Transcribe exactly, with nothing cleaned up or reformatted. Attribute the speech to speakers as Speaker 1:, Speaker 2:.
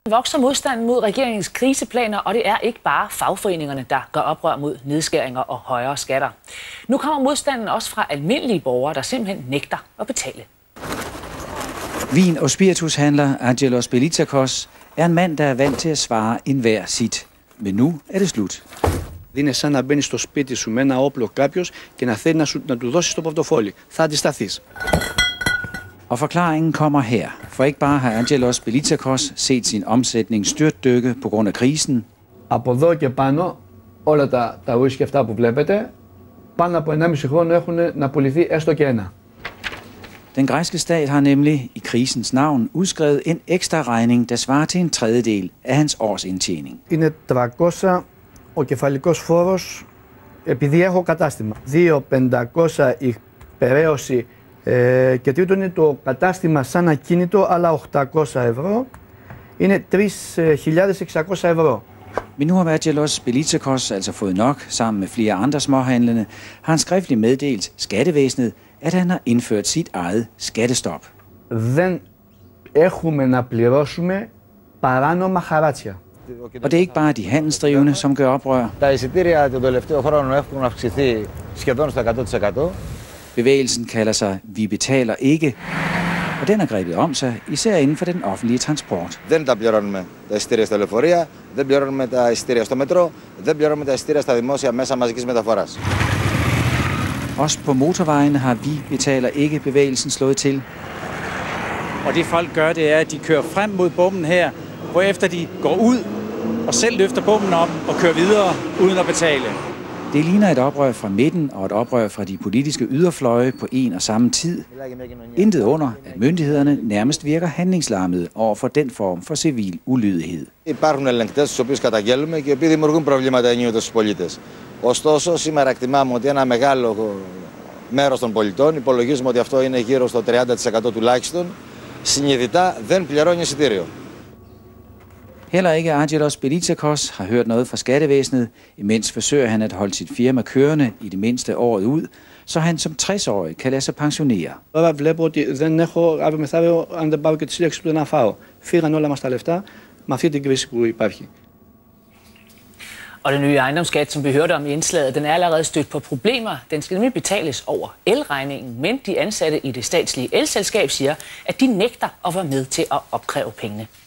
Speaker 1: Vokser modstanden mod regeringens kriseplaner, og det er ikke bare fagforeningerne, der gør oprør mod nedskæringer og højere skatter. Nu kommer modstanden også fra almindelige borgere, der simpelthen nægter at betale.
Speaker 2: Vin- og spiritushandler Angelos Belitsakos er en mand, der er vant til at svare enhver sit. Men nu er det slut.
Speaker 3: Είναι σαν να μπαίνει στο σπίτι σου με ένα όπλο κάποιος και να θέλει να, σου, να του δώσεις το πορτοφόλι. Θα αντισταθείς.
Speaker 2: Og forklaringen kommer her. For ikke bare har Angelos Belitsakos set sin omsætning styrtdykke på grund af krisen.
Speaker 3: Από εδώ και πάνω, όλα τα, τα ουίσκι αυτά που βλέπετε, πάνω από ενάμιση χρόνο έχουν να πουληθεί έστω και ένα.
Speaker 2: Den græske stat har nemlig i krisens navn udskrevet en ekstra regning, der svarer til en tredjedel af hans årsindtjening.
Speaker 3: Είναι τριακόσια ο κεφαλικός φόρος επειδή έχω κατάστημα. δύο χιλιάδες πεντακόσια η περαίωση ε, και τρίτον είναι το κατάστημα σαν ακίνητο, αλλά οκτακόσια ευρώ είναι τρεις χιλιάδες εξακόσια ευρώ.
Speaker 2: Men nu har Angelos Belitsakos altså fået nok. Sammen med flere andre småhandlende har han skriftligt meddelt skattevæsenet, at han har indført sit eget skattestop.
Speaker 3: Δεν έχουμε να πληρώσουμε παράνομα χαράτσια.
Speaker 2: Og det er ikke bare de handelsdrivende, som gør oprør.
Speaker 4: Τα εισιτήρια τον τελευταίο χρόνο έχουν αυξηθεί σχεδόν στο εκατό τοις εκατό.
Speaker 2: Bevægelsen kalder sig Vi betaler ikke, og den har grebet om sig, især inden for den offentlige transport.
Speaker 4: Δεν τα πληρώνουμε τα εισιτήρια στα λεωφορεία, δεν πληρώνουμε τα εισιτήρια στο μετρό, δεν πληρώνουμε τα εισιτήρια στα δημόσια μέσα μαζικής μεταφοράς.
Speaker 2: Også på motorvejene har Vi betaler ikke bevægelsen slået til. Og det folk gør, det er, at de kører frem mod bommen her, hvorefter de går ud og selv løfter bommen op og kører videre uden at betale. Det ligner et oprør fra midten og et oprør fra de politiske yderfløje på en og samme tid. Intet under, at myndighederne nærmest virker handlingslammede over for den form for civil ulydighed.
Speaker 4: Υπάρχουν ελεγκτές τους οποίους καταγγέλουμε και οι οποίοι δημιουργούν προβλήματα ενίοτε στους πολίτες. Ωστόσο, σήμερα εκτιμάμε ότι ένα μεγάλο μέρος των πολιτών, υπολογίζουμε ότι αυτό είναι γύρω στο τριάντα τοις εκατό τουλάχιστον, συνειδητά δεν πληρώνει εισιτήριο.
Speaker 2: Heller ikke Angelos Belitsakos har hørt noget fra skattevæsenet. Imens forsøger han at holde sit firma kørende i det mindste året ud, så han som tres-årig kan lade sig pensionere.
Speaker 3: Τώρα βλέπω ότι δεν έχω αύριο μεθαύριο, αν δεν πάω και τη σύνταξη του να φάω. Φύγαν όλα μας τα λεφτά με αυτή την κρίση που υπάρχει.
Speaker 1: Og den nye ejendomsskat, som vi hørte om i indslaget, den er allerede stødt på problemer. Den skal nemlig betales over elregningen, men de ansatte i det statslige elselskab siger, at de nægter at være med til at opkræve pengene.